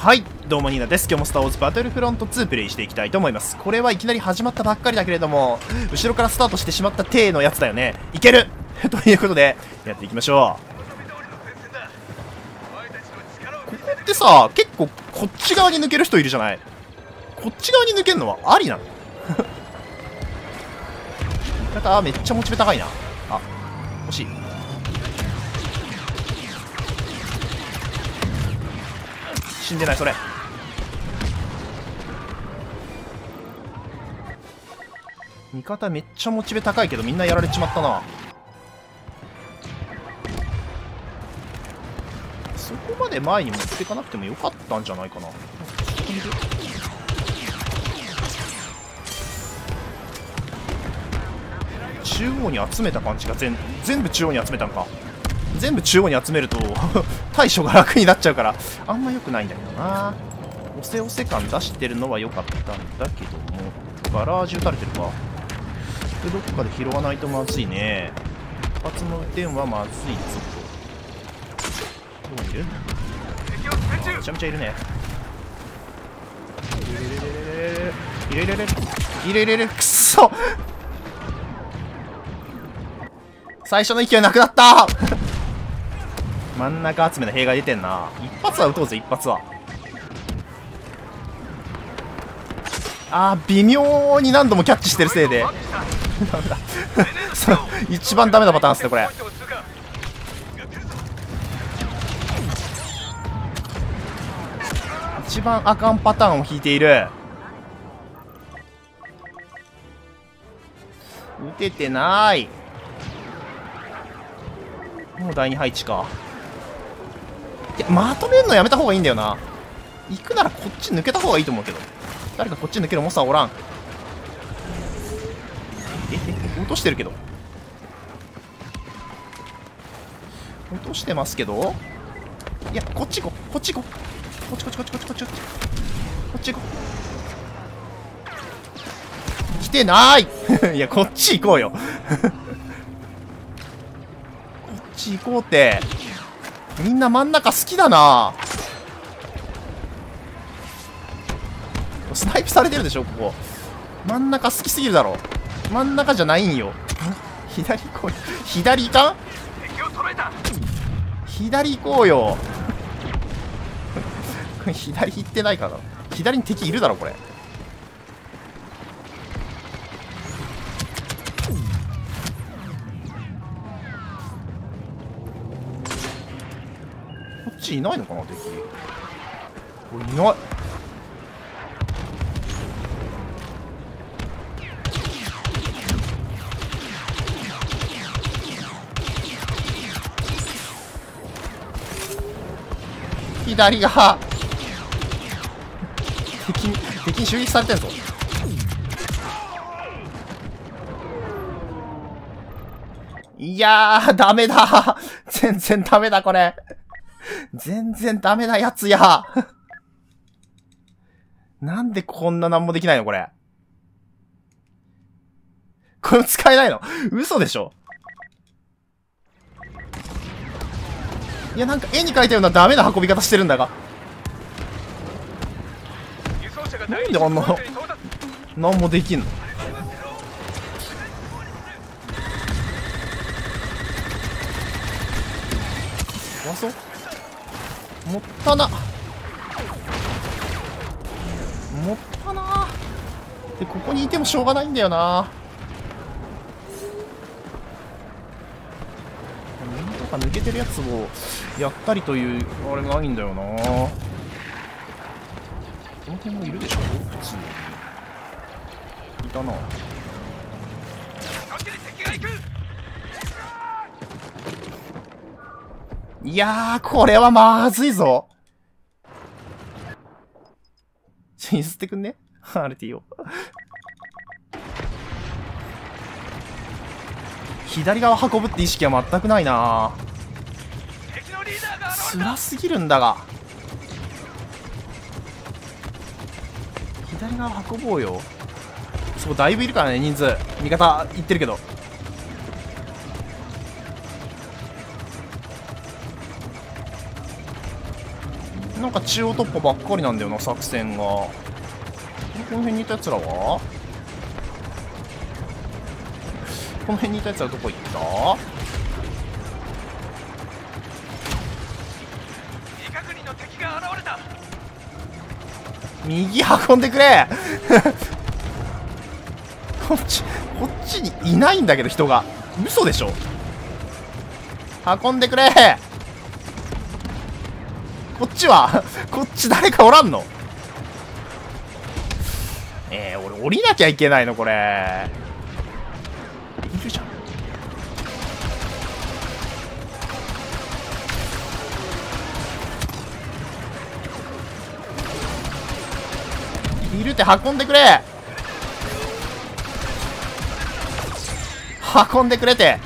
はい、どうもニーナです。今日もスター・ウォーズバトルフロント2プレイしていきたいと思います。これはいきなり始まったばっかりだけれども、後ろからスタートしてしまった体のやつだよね。いけるということで、やっていきましょう。ここってさ、結構こっち側に抜ける人いるじゃない。こっち側に抜けるのはありなの味方めっちゃモチベ高いな。あ、欲しい。死んでない、それ。味方めっちゃモチベ高いけどみんなやられちまったな。そこまで前に持っていかなくてもよかったんじゃないかな。中央に集めた感じが全部中央に集めたんか。全部中央に集めると対処が楽になっちゃうからあんま良くないんだけどな。押せ押せ感出してるのは良かったんだけども、ガラージ撃たれてるか。これどっかで拾わないとまずいね。一発の点はまずいぞ。どこにいる？めちゃめちゃいるね。いれれれれいれれれ、くっそ最初の勢いなくなった真ん中集めの弊害出てんな。一発は撃とうぜ、一発は。あー、微妙に何度もキャッチしてるせいでダメだ一番ダメなパターンですね、これ。一番あかんパターンを引いている。撃ててない。もう第2配置か。いや、まとめるのやめた方がいいんだよな。行くならこっち抜けた方がいいと思うけど。誰かこっち抜けるモンスターおらん。落としてるけど。落としてますけど。いや、こっち行こう。こっち行こう。こっちこっちこっちこっちこっちこっち。こっち行こう。来てないいや、こっち行こうよこっち行こうって。みんな真ん中好きだな。スナイプされてるでしょ、ここ。真ん中好きすぎるだろ。真ん中じゃないんよ。左行こうよ。左行かん？左行こうよ左行ってないかな。左に敵いるだろ、これ。こっちいないのかな、敵。これいない。左が敵に襲撃されてるぞ。いやー、ダメだ全然ダメだ、これ。全然ダメなやつやなんでこんななんもできないの、これ。これ使えないの？嘘でしょ。いや、なんか絵に描いたようなダメな運び方してるんだが。なんであんななんもできんの。怖そう。もったな。もったな。で、ここにいてもしょうがないんだよな。抜けてるやつをやったりというあれがないんだよな。この辺もいるでしょ、普通にいたな。いやー、これはまずいぞ。譲ってくんねRTO 左側運ぶって意識は全くないな。辛すぎるんだが。左側運ぼうよ。そう、だいぶいるからね、人数。味方いってるけど。 なんか中央突破ばっかりなんだよな、作戦が。この辺にいたやつらは、この辺にいたやつらどこ行った？右運んでくれこっちにいないんだけど人が。嘘でしょ。運んでくれ。こっちはこっち誰かおらんの？俺降りなきゃいけないのこれ。いるじゃん。いるって、運んでくれ。運んでくれて。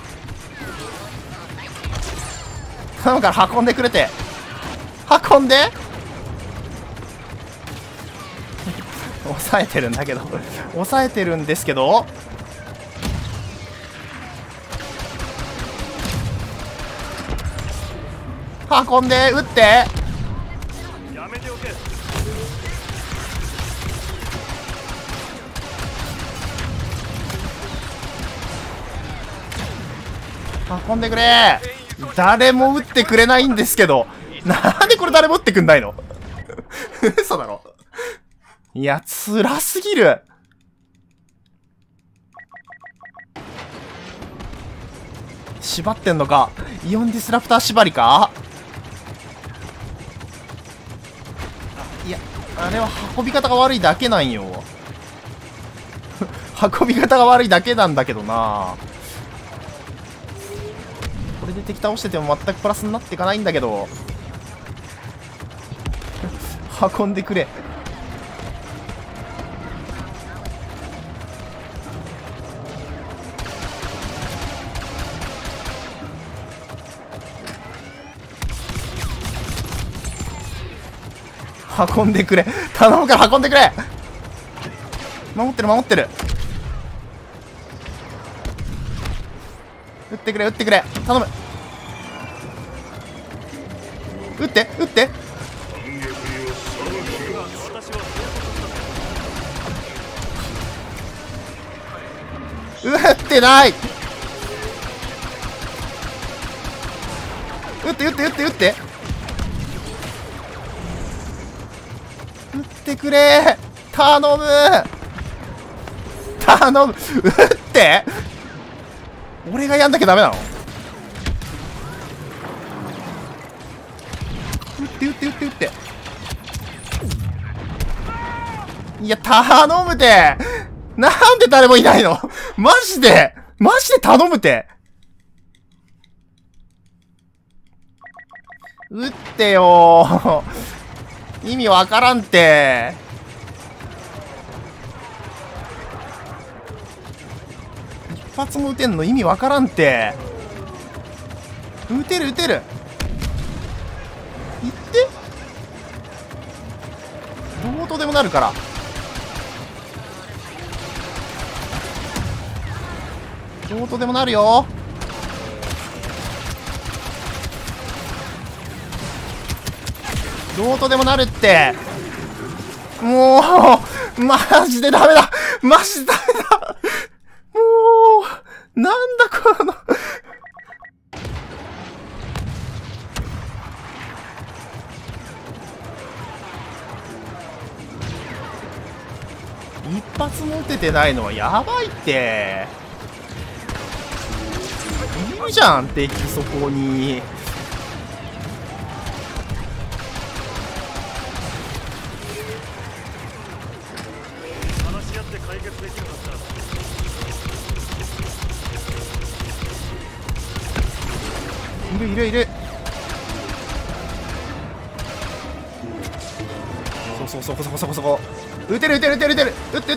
頼むから運んでくれて。運んで。抑えてるんだけど抑えてるんですけど、運んで、撃って。やめておけ。運んでくれ。誰も撃ってくれないんですけど、なんでこれ誰も撃ってくんないの嘘だろ。いや、辛すぎる。縛ってんのか。イオンディスラプター縛りか。いや、あれは運び方が悪いだけなんよ運び方が悪いだけなんだけどな。これで敵倒してても全くプラスになっていかないんだけど運んでくれ。運んでくれ。頼むから運んでくれ。守ってる守ってる。撃ってくれ撃ってくれ。頼む。撃って撃って。撃ってない。撃って撃って撃って撃って撃ってくれ。頼む頼む。撃って。俺がやんなきゃダメなの？撃って撃って撃って撃って。いや頼むて。なんで誰もいないの？マジで頼むて。撃ってよー意味わからんて。一発も撃てんの意味わからんて。撃てる撃てる。いってどうとでもなるから。どうとでもなるよ。どうとでもなるって。もうマジでダメだ。マジでダメだ。もうなんだこの一発も撃ててないのはやばいって。いるじゃん敵そこに。いるいるいる。そこ撃てる撃てる撃てる撃てる。撃って撃って。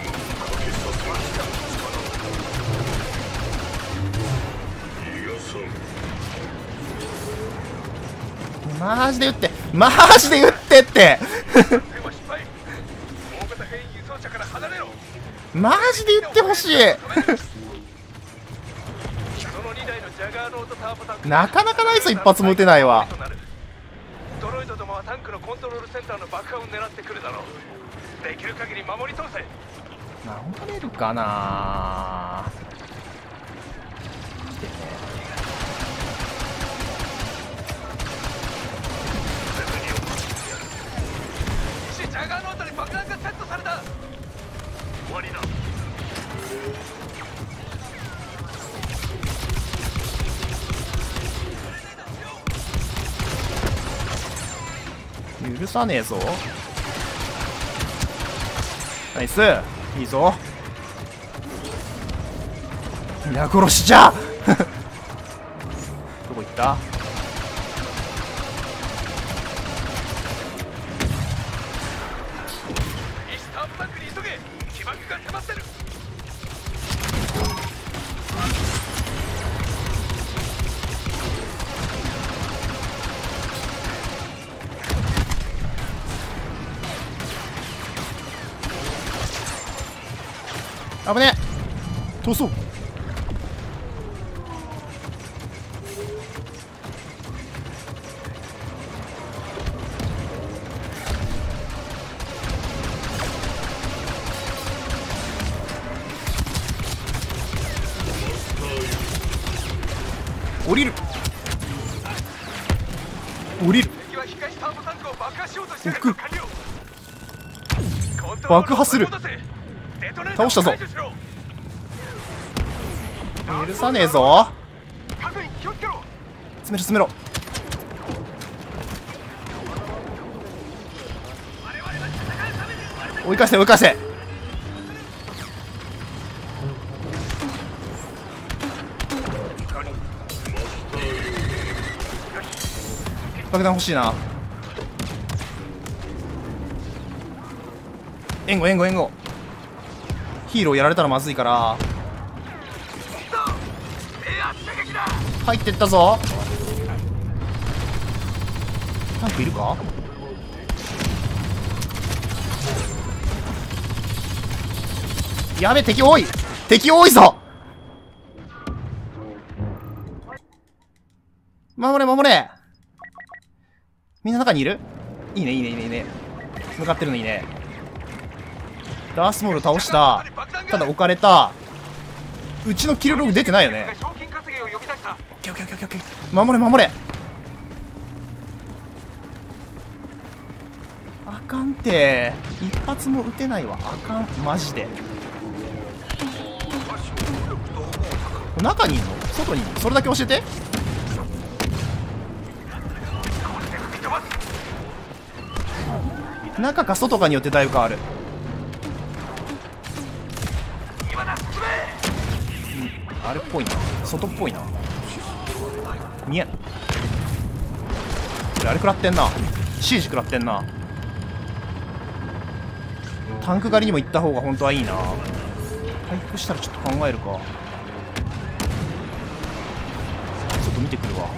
マジで撃ってマジで撃ってってマジで撃ってほしいなかなかないぞ。一発も撃てないわ。 ターの爆破を狙ってくるだろう。できる限り守り通せ。 守れるかな。 ジャガーのあたり爆弾がセットされた。終わりだ。 許さねえぞ。ナイス、いいぞ。皆殺しじゃどこ行った。 イスターブタックに急げ。起爆が迫ってる。 危ねえ、逃走。降りる、降りる。 敵は光スターボタンクを爆破しようとしてる。完了。 爆破する。倒したぞ。許さねえぞ。詰めろ詰めろ。追い返せ追い返せ。爆弾欲しいな。援護援護援護。ヒーローやられたらまずいから入ってったぞ。タンクいるか。やべ、敵多い、敵多いぞ。守れ守れ。みんな中にいる。いいねいいねいいねいいね。向かってるのいいね。ダースモール倒した。ただ置かれた。うちのキルログ出てないよね。オッケーオッケーオッケーオッケー。守れ守れ。あかんて。一発も撃てないわ。あかんマジで。中にいんの外にいんの。それだけ教えて。中か外かによってだいぶ変わる。あれっぽいな、外っぽいな。見えん。あれ食らってんな。シージ食らってんな。タンク狩りにも行った方が本当はいいな。回復したらちょっと考えるか。外見てくるわ。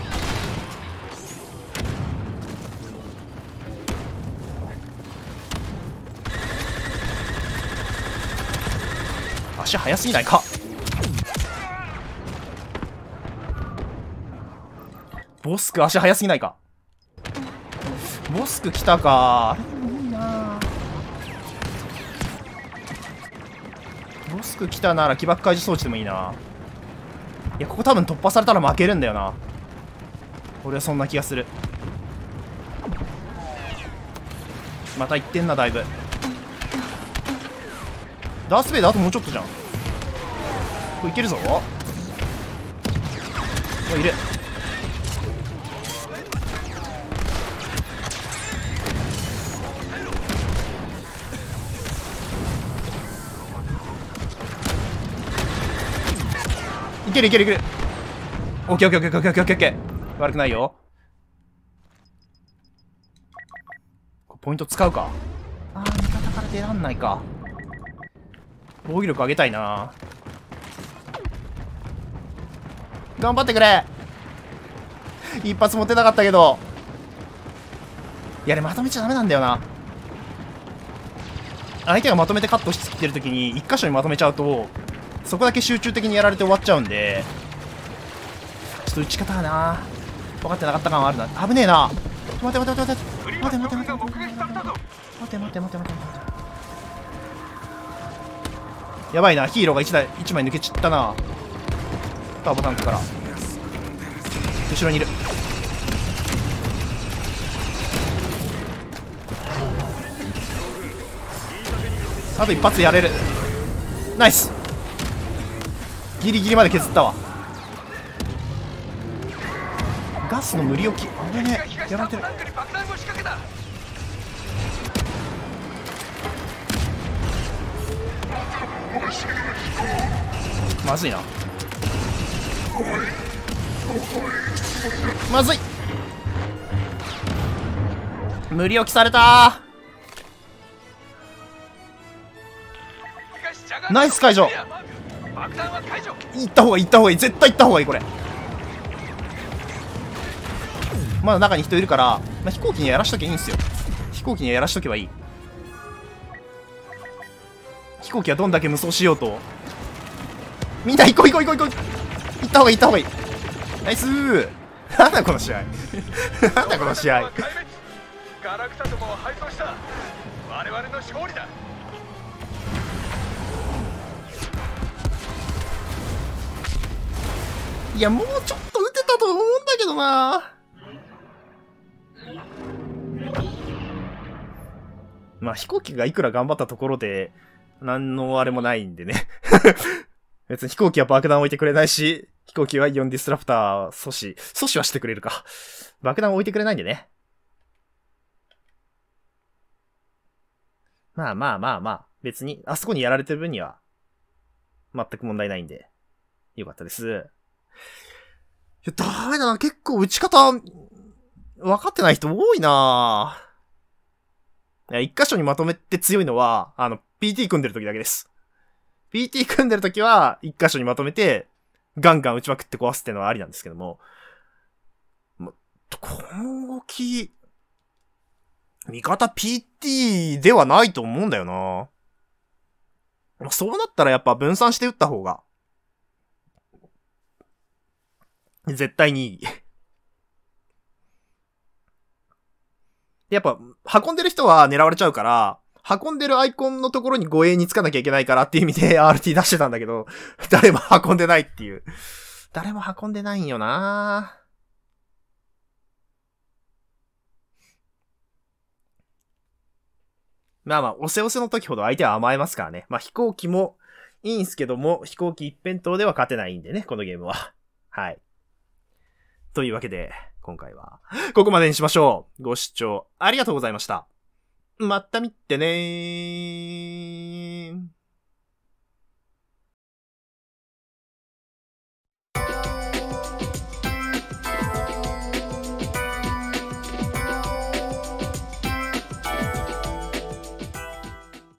足速すぎないか。ボスク足速すぎないか。ボスク来たか。あれでもいいな。ボスク来たなら起爆開示装置でもいいな。いやここ多分突破されたら負けるんだよな。俺はそんな気がする。また行ってんなだいぶ。ダースベイダーあともうちょっとじゃん。これいけるぞ。いる。いけるいけるいける。オッケーオッケーオッケーオッケーオッケーオッケー。悪くないよ。ポイント使うか。あー味方から出らんないか。防御力上げたいな。頑張ってくれ。一発持てなかったけど。いや、まとめちゃダメなんだよな。相手がまとめてカットしてきてるときに一箇所にまとめちゃうとそこだけ集中的にやられて終わっちゃうんで、ちょっと打ち方がな分かってなかった感はあるな。危ねえな。待て待て待て待て。 待て待て待て目撃されたぞ。 待て待て待て待て待て。やばいな、ヒーローが1枚抜けちったな。ターボタンクから後ろにいる。あと一発やれる。ナイス。ギリギリまで削ったわ。ガスの無理置き。あれね、やられてる。まずいな。まずい。無理置きされた。ナイス解除。行った方がいい、行った方がいい、絶対行った方がいい。これまだ中に人いるから、まあ、飛行機にやらしときゃいいんですよ。飛行機にやらしとけばいい。飛行機はどんだけ無双しようと、みんな行こう行こう行こう行こう。行った方がいい、行った方がいい。ナイスー。なんだこの試合なんだこの試合。 ガラクタどもを敗走した。我々の勝利だ。 いや、もうちょっと撃てたと思うんだけどな。まあ飛行機がいくら頑張ったところで何のあれもないんでね別に飛行機は爆弾置いてくれないし、飛行機はイオンディスラプター阻止はしてくれるか。爆弾置いてくれないんでね。まあまあまあまあ、別にあそこにやられてる分には全く問題ないんでよかったです。いや、ダメだな。結構打ち方分かってない人多いな。いや、一箇所にまとめて強いのはPT 組んでる時だけです。PT 組んでる時は一箇所にまとめてガンガン打ちまくって壊すっていうのはありなんですけども、この動き味方 PT ではないと思うんだよな。そうなったらやっぱ分散して打った方が絶対にいいやっぱ運んでる人は狙われちゃうから、運んでるアイコンのところに護衛につかなきゃいけないからっていう意味で RT 出してたんだけど、誰も運んでないっていう。誰も運んでないんよな。まあまあ、押せ押せの時ほど相手は甘えますからね。まあ飛行機もいいんすけども、飛行機一辺倒では勝てないんでね、このゲームは。はい。というわけで、今回はここまでにしましょう。ご視聴ありがとうございました。また見てねー。